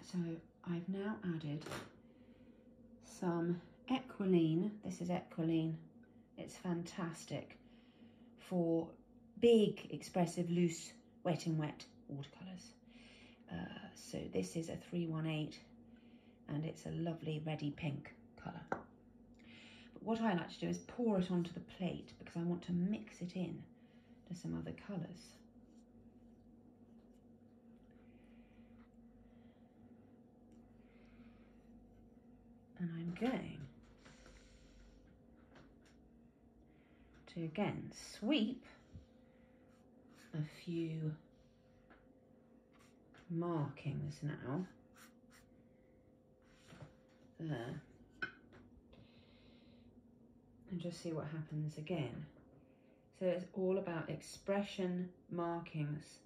So I've now added some ECOLINE. This is ECOLINE. It's fantastic for big, expressive, loose, wet and wet watercolours. So this is a 318 and it's a lovely reddy pink colour. But what I like to do is pour it onto the plate because I want to mix it in to some other colours. And I'm going to again sweep a few markings now. There. And just see what happens again. So it's all about expression, markings,